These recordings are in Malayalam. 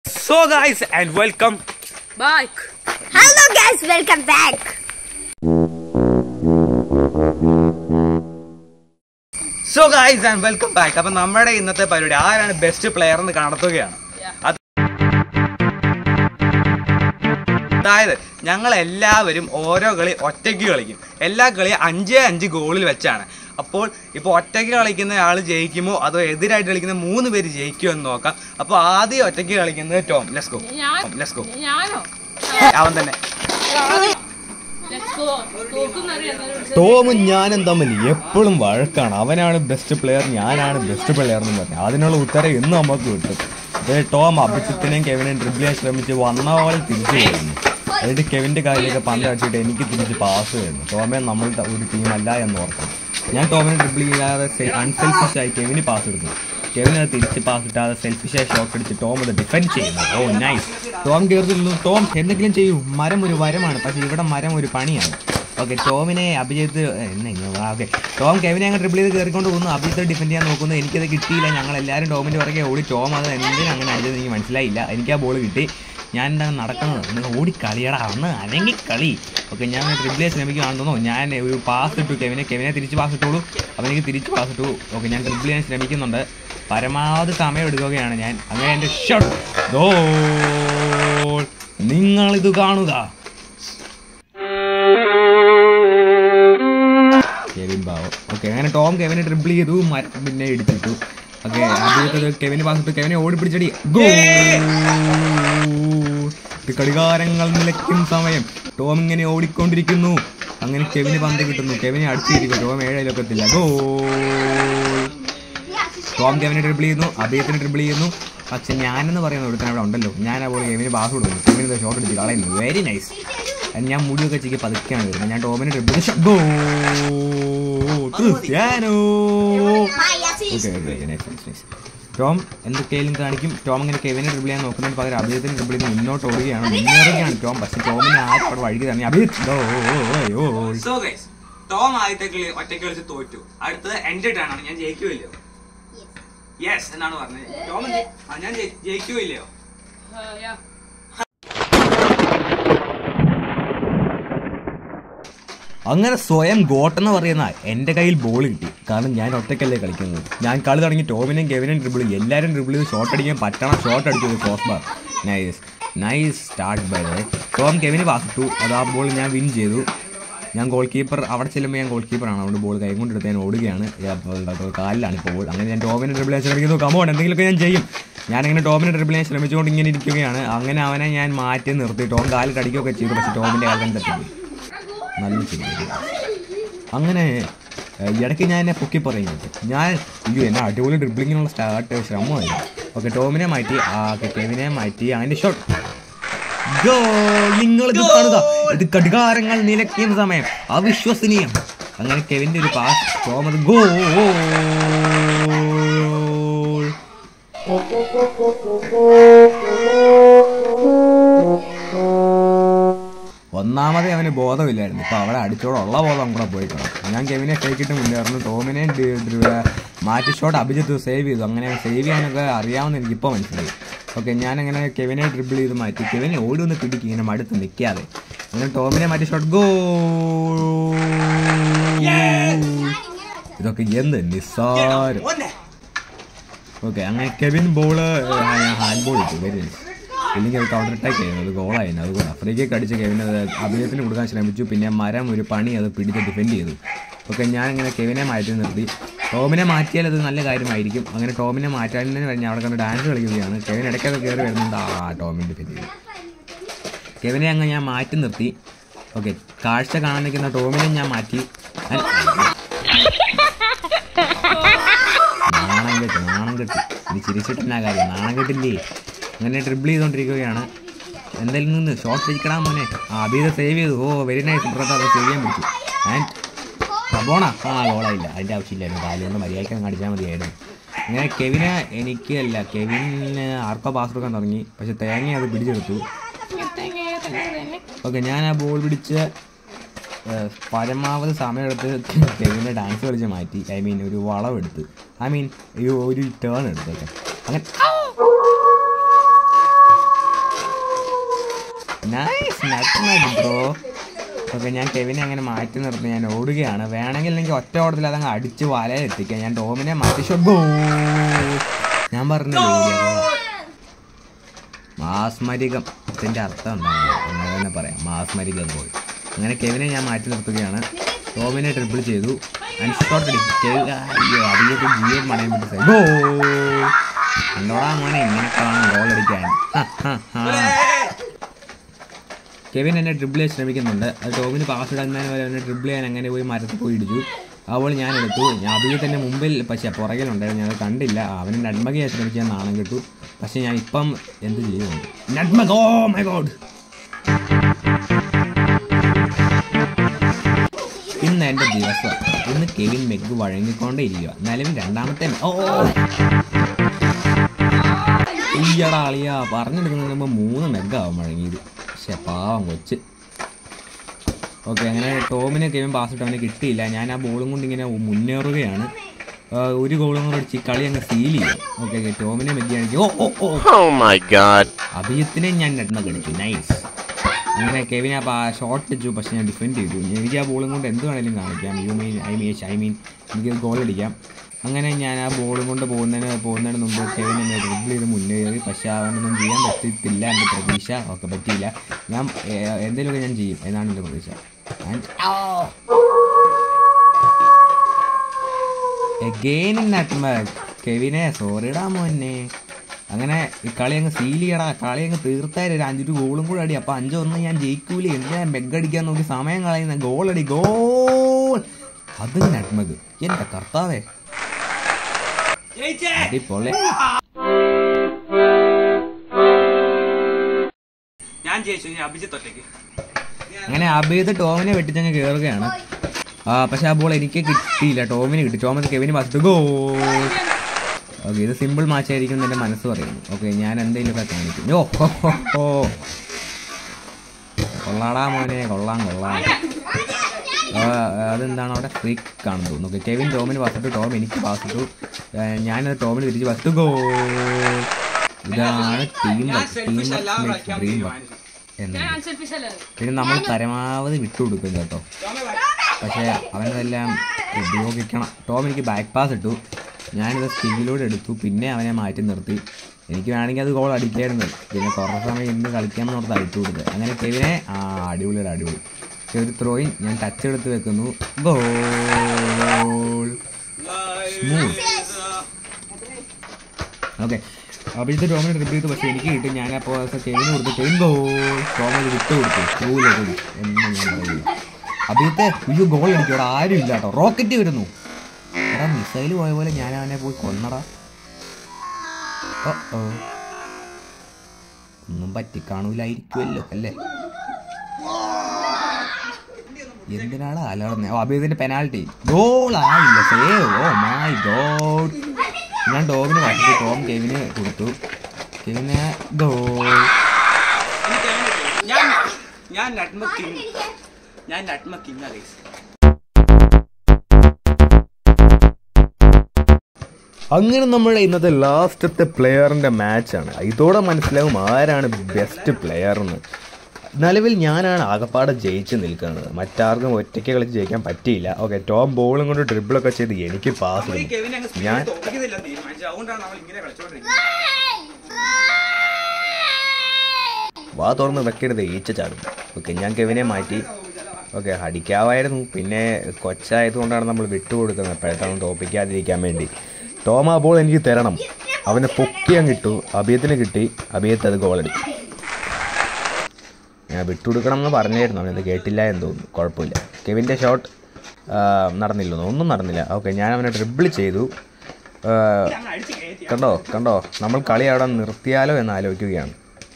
So guys and welcome back. Hello guys, welcome back. So guys and welcome back. അപ്പോൾ നമ്മുടെ ഇന്നത്തെ പരിപാടി ആരാണ് ബെസ്റ്റ് പ്ലെയർ എന്ന് കണ്ടെത്തുകയാണ്. അതായത് ഞങ്ങൾ എല്ലാവരും ഓരോ കളി ഒറ്റയ്ക്ക് കളിക്കും. എല്ലാ കളി 5-5 ഗോളിൽ വെച്ചാണ്. അപ്പോൾ ഇപ്പോൾ ഒറ്റയ്ക്ക് കളിക്കുന്ന ആൾ ജയിക്കുമോ അതോ എതിരായിട്ട് കളിക്കുന്ന 3 പേര് ജയിക്കുമോ എന്ന് നോക്കാം. അപ്പോൾ ആദ്യം ഒറ്റയ്ക്ക് കളിക്കുന്നത് ടോം. Let's go. അവൻ തന്നെ. ടോമും ഞാനും തമ്മിൽ എപ്പോഴും വഴക്കാണ്. അവനാണ് ബെസ്റ്റ് പ്ലെയർ, ഞാനാണ് ബെസ്റ്റ് പ്ലെയർ എന്ന് പറഞ്ഞു. അതിനുള്ള ഉത്തരം ഇന്ന് നമുക്ക് കിട്ടും. അതായത് ടോം അഭിജിത്തിനെയും കെവിനെയും ഡ്രിബിൾ ചെയ്യാൻ ശ്രമിച്ച് വന്ന പോലെ തിരിച്ചു പോകുന്നു. എന്നിട്ട് കെവിൻ്റെ കാലിലേക്ക് പന്ത് അടിച്ചിട്ട് എനിക്ക് തിരിച്ച് പാസ് ചെയ്യുന്നു. ടോമെ നമ്മളുടെ ഒരു ടീമല്ല എന്ന് ഓർക്കണം. ഞാൻ ടോമിനെ ഡ്രിബിൾ ചെയ്യാതെ അൺസെൽഫിഷായി കെവിന് പാസ് എടുക്കുന്നു. കെവിന് അത് തിരിച്ച് പാസ് ഇട്ടാതെ സെൽഫിഷായി ഷോട്ട് അടിച്ച് ടോം അത് ഡിഫെൻഡ് ചെയ്യുന്നു. Oh nice. ടോം കയറുന്നു. ടോം എന്തെങ്കിലും ചെയ്യൂ. മരം ഒരു വരമാണ്, പക്ഷേ ഇവിടെ മരം ഒരു പണിയാണ്. ഓക്കെ, ടോമിനെ അഭിജിത്ത് ഓക്കെ ടോം കെവിനെ അങ്ങ് ഡ്രിബിൾ ചെയ്ത് കയറിക്കൊണ്ട് പോകുന്നു. അഭിജിത്ത് ഡിഫെൻഡ് ചെയ്യാൻ നോക്കുന്നു. എനിക്കത് കിട്ടിയില്ല. ഞങ്ങളെല്ലാവരും ടോമിൻ്റെ പുറകെ ഓടി. ടോം അത് എന്തിനും അങ്ങനെ അടിച്ചത് എനിക്ക് മനസ്സിലായില്ല. എനിക്ക് ആ ബോൾ കിട്ടി. ഞാൻ എന്താണ് നടക്കുന്നത്? നിങ്ങൾ ഓടി കളിയടാ, അന്ന് അല്ലെങ്കിൽ കളി. ഓക്കെ, ഞാൻ ഡ്രിബിൾ ചെയ്യാൻ ശ്രമിക്കുകയാണെന്ന് തോന്നുന്നു. ഞാൻ ഒരു പാസ് ഇട്ടു കെവിനെ തിരിച്ച് പാസ് ഇട്ടോളൂ. അപ്പോൾ എനിക്ക് തിരിച്ച് പാസ് ഇട്ടു. ഓക്കെ, ഞാൻ ഡ്രിബിൾ ചെയ്യാൻ ശ്രമിക്കുന്നുണ്ട്. പരമാവധി സമയം എടുക്കുകയാണ് ഞാൻ. അങ്ങനെ എൻ്റെ ഷോട്ട് ഗോൾ. നിങ്ങളിത് കാണുക. കെവിൻ ബാവോ. ഓക്കെ, അങ്ങനെ ടോം കെവിനെ ഡ്രിബിൾ ചെയ്തു. പിന്നെ എടുത്തിട്ടു. ഓക്കെ, ആദ്യത്തെ കെവിന് പാസ് ഇട്ടു. കെവിനെ ഓടിപ്പിടിച്ചടി. ഗോൾ. ഘടികാരങ്ങൾ നിലയ്ക്കും സമയം. ടോം ഇങ്ങനെ ഓടിക്കൊണ്ടിരിക്കുന്നു. അങ്ങനെ കെവിന് പന്ത് കിട്ടുന്നു. കെവിനെ അടിച്ചിരിക്കും. ടോം 7 അയലൊക്കത്തില്ല. ഗോൾ. ടോം കെവിനെ ഡ്രിബിൾ ചെയ്യുന്നു. അദ്ദേഹത്തിന് ഡ്രിബിൾ ചെയ്യുന്നു. പക്ഷെ ഞാനെന്ന് പറയുന്ന ഒരുത്തൻ അവിടെ ഉണ്ടല്ലോ. ഞാൻ അപ്പോൾ കെവിന് പാസ് കൊടുക്കുന്നു. കെവിന് ഷോട്ട് അടിച്ച് കളയുന്നു. Very nice. ഞാൻ മുടിയൊക്കെ ചിക്കി പതുക്കെയാണ് വരുന്നത്. ഞാൻ ടോമിനെ ഡ്രിബിൾ ചെയ്ത് goal. Cristiano. Okay, nice. Tom എന്തൊക്കെയായാലും കാണിക്കും. ടോം അങ്ങനെ കെവിനെ ഡ്രിബിൾ ചെയ്യാൻ നോക്കുന്നതിന് പകരം അഭിജിത്തിന് ഡ്രിബിൾ ചെയ്ത് മുന്നോട്ട് മുന്നേറുകയാണ് ടോം. പക്ഷെ ടോമിനെ ആരും അവിടെ വഴുകി തന്നെ. ടോം ആദ്യത്തെ കളി ഒറ്റയ്ക്ക് കളിച്ച് തോറ്റു. അടുത്തത് എന്റെ ടേൺ ആണ്. ഞാൻ ജയിക്കുമല്ലോ? യെസ് എന്നാണ് പറഞ്ഞത്. ടോം ഞാൻ ജയിക്കുമല്ലയോ? അങ്ങനെ സ്വയം ഗോട്ടെന്ന് പറയുന്ന എൻ്റെ കയ്യിൽ ബോൾ കിട്ടി. കാരണം ഞാൻ ഒറ്റയ്ക്കല്ലേ കളിക്കുന്നത്. ഞാൻ കളി തുടങ്ങി ടോമിനെയും കെവിനെയും ഡ്രിബിൾ ചെയ്യും. എല്ലാവരും ഡ്രിബിൾ ചെയ്ത് ഷോട്ട് അടിക്കാൻ പറ്റണം. ഷോട്ട് അടിച്ചത് cross bar. Nice start by the way. Tom കെവിന് പാസ് ഇട്ടു. അത് ആ ബോൾ ഞാൻ വിൻ ചെയ്തു. ഞാൻ ഗോൾ കീപ്പർ. അവിടെ ചെല്ലുമ്പോൾ ഞാൻ ഗോൾ കീപ്പറാണ്. അതുകൊണ്ട് ബോൾ കൈ കൊണ്ടെടുത്ത് ഞാൻ ഓടുകയാണ്. കാലിലാണ് ഇപ്പോൾ ബോൾ. അങ്ങനെ ഞാൻ ടോമിനെ ഡ്രിബിൾ ചെയ്യാൻ ശ്രമിക്കുന്നു. കമോൺ, എന്തെങ്കിലുമൊക്കെ ഞാൻ ചെയ്യും. ഞാനങ്ങനെ ടോമിനെ ഡ്രിബിൾ ചെയ്യാൻ ശ്രമിച്ചുകൊണ്ട് ഇങ്ങനെ ഇരിക്കുകയാണ്. അങ്ങനെ അവനെ ഞാൻ മാറ്റി നിർത്തി. ടോം കാലിൽ കടിക്കുകയൊക്കെ ചെയ്തു. പക്ഷേ ടോമിൻ്റെ കാലം തട്ടി നല്ല ചെയ്തു. അങ്ങനെ ഇടയ്ക്ക് ഞാൻ എന്നെ പൊക്കി പറയുന്നത് ഞാൻ എന്നെ അടിപൊളി ഡ്രിബിളിങ്ങിനുള്ള ശ്രമമായിരുന്നു. ഓക്കെ, ടോമിനെ മാറ്റി. കെവിനെ മാറ്റി. അതിൻ്റെ ഷോട്ട് ഗോൾ. നിങ്ങളിത് കാണുക. ഇത് ഘടികാരങ്ങൾ നിലയ്ക്കുന്ന സമയം. അവിശ്വസനീയം. അങ്ങനെ കെവിൻ്റെ ഒരു പാസ്. ടോം അത് ഗോൾ. ഒന്നാമതേ അവന് ബോധമില്ലായിരുന്നു. ഇപ്പോൾ അവിടെ അടിച്ചോടുള്ള ബോധം കൂടെ പോയിട്ടുണ്ട്. ഞാൻ കെവിനെ ഷേക്കിട്ട് മുന്നേറുന്നു. ടോമിനെ മാറ്റി ഷോട്ട് അഭിജിത്ത് സേവ് ചെയ്തു. അങ്ങനെ സേവ് ചെയ്യാനൊക്കെ അറിയാമെന്ന് എനിക്കിപ്പോൾ മനസ്സിലായി. ഓക്കെ, ഞാനങ്ങനെ കെവിനെ ഡ്രിബിൾ ചെയ്ത് മാറ്റി. കെവിനെ ഓടി ഒന്ന് പിടിക്കും ഇങ്ങനെ മടുത്ത് നിൽക്കാതെ. അങ്ങനെ ടോമിനെ മാറ്റി ഷോട്ട് ഗോൾ. ഇതൊക്കെ എന്ത് നിസ്സാരം. ഓക്കെ, അങ്ങനെ കെവിൻ ബോള് ഹാൻഡ് ബോൾ ഇട്ടു. Very nice. ഇല്ലെങ്കിൽ അത് കൗണ്ടർ അറ്റാക്ക് ചെയ്യുന്നത് ഗോളായിരുന്നു. അതുകൊണ്ട് ഫ്രീ കിക്ക് അടിച്ച് കെവിനെ അഭിനയത്തിന് കൊടുക്കാൻ ശ്രമിച്ചു. പിന്നെ മരം ഒരു പണി അത് പിടിച്ച് ഡിഫെൻഡ് ചെയ്തു. ഓക്കെ, ഞാനിങ്ങനെ കെവിനെ മാറ്റി നിർത്തി. ടോമിനെ മാറ്റിയാൽ അത് നല്ല കാര്യമായിരിക്കും. അങ്ങനെ ടോമിനെ മാറ്റാൻ കഴിഞ്ഞ് അവിടെ കണ്ട് ഡാൻസ് കളിക്കുകയാണ്. കെവിൻ ഇടയ്ക്കൊക്കെ കയറി വരുന്നുണ്ട്. ടോമിൻ്റെ ഡിഫെൻഡ് ചെയ്തു. കെവിനെ അങ്ങ് ഞാൻ മാറ്റി നിർത്തി. ഓക്കെ, കാഴ്ച കാണാൻ നിൽക്കുന്ന ടോമിനെ ഞാൻ മാറ്റി. നാണം കെട്ടി ഇത് ചിരിച്ചിട്ടെന്നാ കാര്യം. നാണം കെട്ടില്ലേ? അങ്ങനെ ഡ്രിബിൾ ചെയ്തുകൊണ്ടിരിക്കുകയാണ്. എന്തായാലും നിന്ന് ഷോട്ട് അടിക്കണം മോനെ. അഭിജിത്ത് സേവ് ചെയ്തു. Oh very nice. ഇപ്പുറത്ത് അത് സേവ് ചെയ്യാൻ പറ്റും. ആൻഡ് സബോണ ഗോളായില്ല. അതിൻ്റെ ആവശ്യമില്ലായിരുന്നു. കാലുകൊണ്ട് മര്യാദയ്ക്ക് അടിച്ചാൽ മതിയായിരുന്നു. അങ്ങനെ കെവിന് കെവിന് ആർക്കോ പാസ് കൊടുക്കാൻ തുടങ്ങി. പക്ഷെ തേങ്ങ അത് പിടിച്ചെടുത്തു. ഓക്കെ, ഞാൻ ആ ബോൾ പിടിച്ച് പരമാവധി സമയമെടുത്ത് കെവിനെ ഡാൻസ് കളിച്ച് മാറ്റി. ഒരു വളവെടുത്ത് ഒരു ടേൺ എടുത്തൊക്കെ. അങ്ങനെ നൈസ് ബ്രോ. ഓക്കെ, ഞാൻ കെവിനെ അങ്ങനെ മാറ്റി നിർത്തി ഞാൻ ഓടുകയാണ്. വേണമെങ്കിൽ എനിക്ക് ഒറ്റ ഓടത്തിൽ അതങ്ങ് അടിച്ച് വലയിലെത്തിക്കാം. ഞാൻ ടോമിനെ മാറ്റി ഞാൻ പറഞ്ഞല്ലോ മാസ്മരികത്തിൻ്റെ അർത്ഥം എന്താണ് അങ്ങനെ തന്നെ പറയാം, മാസ്മരികം ഗോൾ. അങ്ങനെ കെവിനെ ഞാൻ മാറ്റി നിർത്തുകയാണ്. ടോമിനെ ട്രിപ്പിൾ ചെയ്തു. അൺഷോട്ട് അധികത്ത് ജീവൻ പണയം വിട്ട് കണ്ടോടാ മോനെ, ഇങ്ങനെ കാണും ഗോൾ അടിക്കാൻ. കെവിൻ എന്നെ ഡ്രിബിൾ ചെയ്യാൻ ശ്രമിക്കുന്നുണ്ട്. അത് ടോമിന് പാസ് ഇടുന്നതിന് വരെ എന്നെ ഡ്രിബിൾ ചെയ്യാൻ അങ്ങനെ പോയി മരത്തിൽ പോയി ഇടിച്ചു. അവൾ ഞാൻ എടുത്തു. ഞാൻ അഭിജിത്തിൻ്റെ മുമ്പിൽ പക്ഷേ പുറകിലുണ്ടായിരുന്നു, ഞാനത് കണ്ടില്ല. അവന് നട്മഗ് ചെയ്യാൻ ശ്രമിക്കാൻ നാണം കിട്ടു. പക്ഷെ ഞാൻ ഇപ്പം എന്ത് ചെയ്യുന്നുണ്ട്, നട്മഗ്. ഓ മൈ ഗോഡ്, ഇന്ന് എൻ്റെ ദിവസം. ഇന്ന് കെവിൻ മെഗ് വഴങ്ങിക്കൊണ്ടേ ഇരിക്കുക. നിലവിൽ രണ്ടാമത്തെ ഈയടാ അളിയാ പറഞ്ഞെടുക്കുന്നതിന് മുമ്പ് 3 മെഗാവും വഴങ്ങിയത്. പക്ഷെ പാവം കൊച്ച്. ഓക്കെ, അങ്ങനെ ടോമിനെ കെവിൻ പാസ് ഇട്ട് അവനെ കിട്ടിയില്ല. ഞാൻ ആ ബോളും കൊണ്ട് ഇങ്ങനെ മുന്നേറുകയാണ്. ഒരു ഗോളും കൂടെ അടിച്ച് കളി അങ്ങ് സീൽ ചെയ്യും. ഓക്കെ, ടോമിനെ മെഗ്ഗിയാണെങ്കിൽ അഭിജിത്തിനെ ഞാൻ നട്മഗ് അടിച്ചു. നൈസ്. അങ്ങനെ കെവിൻ ആ ഷോട്ട് അടിച്ചു, പക്ഷെ ഞാൻ ഡിഫെൻഡ് ചെയ്തു. എനിക്ക് ആ ബോളും കൊണ്ട് എന്ത് വേണമെങ്കിലും കാണിക്കാം. ഐ മീൻ എനിക്ക് ഗോൾ അടിക്കാം. അങ്ങനെ ഞാൻ ആ ബോളും കൊണ്ട് പോകുന്നതിന് മുമ്പ് കെവിൻ എന്നെ ഡ്രിബിൾ ചെയ്ത് മുന്നേറി. പക്ഷെ അവനൊന്നും ചെയ്യാൻ പറ്റത്തില്ല എൻ്റെ പ്രതീക്ഷ. ഓക്കെ, പറ്റിയില്ല. ഞാൻ എന്തെങ്കിലുമൊക്കെ ഞാൻ ചെയ്യും എന്നാണ് എൻ്റെ പ്രതീക്ഷ. എഗെയിൻ നട്മഗ്. കെവിനെ സോറിടാ മോനെ. അങ്ങനെ ഈ കളി അങ്ങ് സീൽ ചെയ്യടാ, കളി അങ്ങ് തീർത്തായാലും ഒരു 5 ഗോളും കൂടെ അടി. അപ്പോൾ 5-1 ഞാൻ ജയിക്കൂലേ. എന്തിനാ മെഗ് അടിക്കാൻ നോക്കി സമയം കളയുന്ന. ഗോളടി, ഗോൾ. അത് നട്മഗ്. എൻ്റെ കർത്താവേ, അടിപൊളി. അങ്ങനെ അഭിജിത്ത് ടോമിനെ വെട്ടിച്ചങ്ങ് കയറുകയാണ്. പക്ഷെ ആ ബോൾ എനിക്ക് കിട്ടിയില്ല, ടോമിന് കിട്ടി. ടോമിന് കെവിന് ഫസ്റ്റ് ഗോൾ. ഓക്കെ, ഇത് സിമ്പിൾ മാച്ച് ആയിരിക്കും എന്ന് എൻ്റെ മനസ്സ് പറയുന്നു. ഓക്കെ, ഞാൻ എന്തെങ്കിലുമൊക്കെ കാണിക്കും. ഓ കൊള്ളാടാ മോനെ, കൊള്ളാം. അതെന്താണ് അവിടെ ഫ്രീക്ക് കാണുന്നു തോന്നുന്നു. ഓക്കെ, കെവിൻ ടോമിന് പാസ് ഇട്ടു, ടോം എനിക്ക് പാസ് ഇട്ടു. ഞാനത് ടോമിന് തിരിച്ച് ഫസ്റ്റ് ഗോൾ. ഇതാണ് ടീം ഡ്രീം വർക്ക് എന്ന്. പിന്നെ നമ്മൾ പരമാവധി വിട്ടുകൊടുക്കും കേട്ടോ. പക്ഷേ അവനതെല്ലാം ഉപയോഗിക്കണം. ടോം എനിക്ക് ബാക്ക് പാസ് ഇട്ടു, ഞാനിത് സ്കില്ലിലൂടെ എടുത്തു. പിന്നെ അവനെ മാറ്റി നിർത്തി. എനിക്ക് വേണമെങ്കിൽ അത് ഗോൾ അടിക്കായിരുന്നു. പിന്നെ കുറേ സമയം ഇന്ന് കളിക്കാമെന്ന് ഓർത്ത് അടിച്ചു കൊടുത്തത്. അങ്ങനെ കെവിനെ അടിപൊളി. ഒരു ത്രോയിങ് ഞാൻ ടച്ച് എടുത്ത് വെക്കുന്നു. ഗോൾ. ഓക്കെ, അഭിജിത്ത് ടോമിനെ ട്രിപ്പ് ചെയ്തു, പക്ഷേ എനിക്ക് കിട്ടും. ഞാൻ അപ്പോൾ കെവിന് കൊടുത്തു. Kevin goal. ടോമിന് വിട്ട് കൊടുത്തു. സ്കൂളിലേക്ക് എന്ന് ഞാൻ പറയുന്നു. അഭിജിത്ത് ഒരു ഗോൾ അടിക്കും. അവിടെ ആരും ഇല്ല കേട്ടോ. റോക്കറ്റ് വരുന്നു. എടാ, മിസൈൽ പോയ പോലെ ഞാൻ അവനെ പോയി കൊന്നടാ. ഒന്നും പറ്റിക്കാണൂലായിരിക്കുമല്ലോ അല്ലേ. എന്തിനാണ് അലർന്നത്? അഭിജിത്തിന്റെ പെനാൽറ്റി. ഗോൾ ആയില്ല, സേവ്. Oh my god. ഞാൻ ടോമിന് മാറ്റി. ടോം കെവിന് കൊടുത്തു. കെവിന് ഗോൾ. ഞാൻ നട്മഗ് കിങ്. അങ്ങനെ നമ്മുടെ ഇന്നത്തെ ലാസ്റ്റത്തെ പ്ലെയറിൻ്റെ മാച്ചാണ്. ഇതോടെ മനസ്സിലാവും ആരാണ് ബെസ്റ്റ് പ്ലെയർ എന്ന്. നിലവിൽ ഞാനാണ് ആകപ്പാടെ ജയിച്ച് നിൽക്കുന്നത്. മറ്റാർക്കും ഒറ്റയ്ക്ക് കളിച്ച് ജയിക്കാൻ പറ്റിയില്ല. ഓക്കെ, ടോം ബോളും കൊണ്ട് ഡ്രിബിളൊക്കെ ചെയ്ത് എനിക്ക് പാസ് ഞാൻ വാ തുറന്ന് വെക്കരുത്, ഈച്ച ചാടും. ഓക്കെ, ഞാൻ കെവിനെ മാറ്റി. ഓക്കെ, അടിക്കാമായിരുന്നു. പിന്നെ കൊച്ചായതുകൊണ്ടാണ് നമ്മൾ വിട്ടുകൊടുക്കുന്നത് എപ്പോഴത്താണ് തോപ്പിക്കാതിരിക്കാൻ വേണ്ടി. ടോം ആ ബോൾ എനിക്ക് തരണം. അവനെ പൊക്കിയാൻ കിട്ടു. അഭിയത്തിന് കിട്ടി. അഭിയത്ത് അത് ഗോളടി. ഞാൻ വിട്ടുകൊടുക്കണം എന്ന് പറഞ്ഞായിരുന്നു, അവനത് കേട്ടില്ല എന്ന് തോന്നുന്നു. കുഴപ്പമില്ല. കെവിൻ്റെ ഷോട്ട് നടന്നില്ലെന്നോ, ഒന്നും നടന്നില്ല. ഓക്കെ, ഞാൻ അവനെ ഡ്രിബിൾ ചെയ്തു. കണ്ടോ നമ്മൾ കളി അവിടെ നിർത്തിയാലോ എന്ന് ആലോചിക്കുകയാണ്.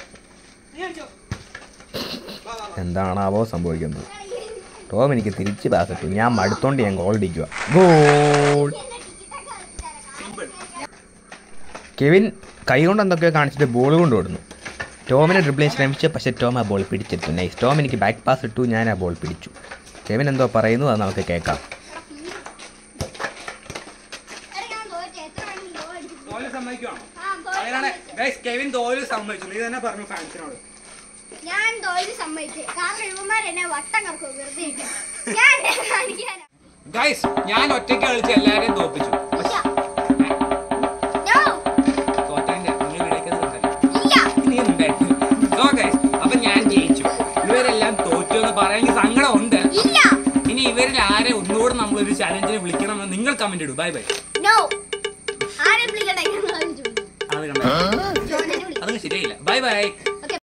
എന്താണാവോ സംഭവിക്കുന്നത്. ടോം എനിക്ക് തിരിച്ച് പാസ് ഇട്ടു. ഞാൻ മടുത്തോണ്ട് ഞാൻ ഗോൾ അടിക്കുക. ഗോൾ. കെവിൻ കൈ കൊണ്ട് എന്തൊക്കെയോ കാണിച്ചിട്ട് ബോൾ കൊണ്ട് ഓടുന്നു. ടോമിനെ ഡ്രിബിൾ ചെയ്യാൻ ശ്രമിച്ചു, പക്ഷേ ടോം ആ ബോൾ പിടിച്ചെടുത്തു. നൈസ്. ടോം എനിക്ക് ബാക്ക് പാസ് ഇട്ടു, ഞാൻ ആ ബോൾ പിടിച്ചു. കെവിൻ എന്തോ പറയുന്നു, അത് നമുക്ക് കേൾക്കാം. കെവിൻ തോൽവി സമ്മതിച്ചു. നീ തന്നെ പറഞ്ഞു ഫാൻസിനോട്. ഞാൻ തോൽവി സമ്മതിച്ചേ. കാരണം ഇവന്മാർ എന്നെ വട്ടം കറക്കും വെറുതെ ഇട്ട്. ഞാൻ കാണിക്കാനാ. ഗൈസ് ഞാൻ ഒറ്റയ്ക്ക് കളിച്ച് എല്ലാരെയും തോപ്പിച്ചു. ഇല്ല. No. തോറ്റതിന്റെ നിങ്ങൾ വിളിക്കുന്നത് ഇല്ല. നീ ഉണ്ടായിരുന്നു. So guys, അപ്പൊ ഞാൻ ജയിച്ചു. ഇവരെല്ലാം തോറ്റു എന്ന് പറയാൻ സങ്കടം ഉണ്ട്. ഇല്ല. ഇനി ഇവരിൽ ആരെ ഒന്നുകൂടെ നമ്മളൊരു ചാലഞ്ചിന് വിളിക്കണമെന്ന് നിങ്ങൾ കമന്റ് ഇടൂ. Bye bye. No. ആരെ വിളിക്കണ്ടേ? അത് കണ്ടോ? അതൊന്നും ശരിയായില്ല. Bye by.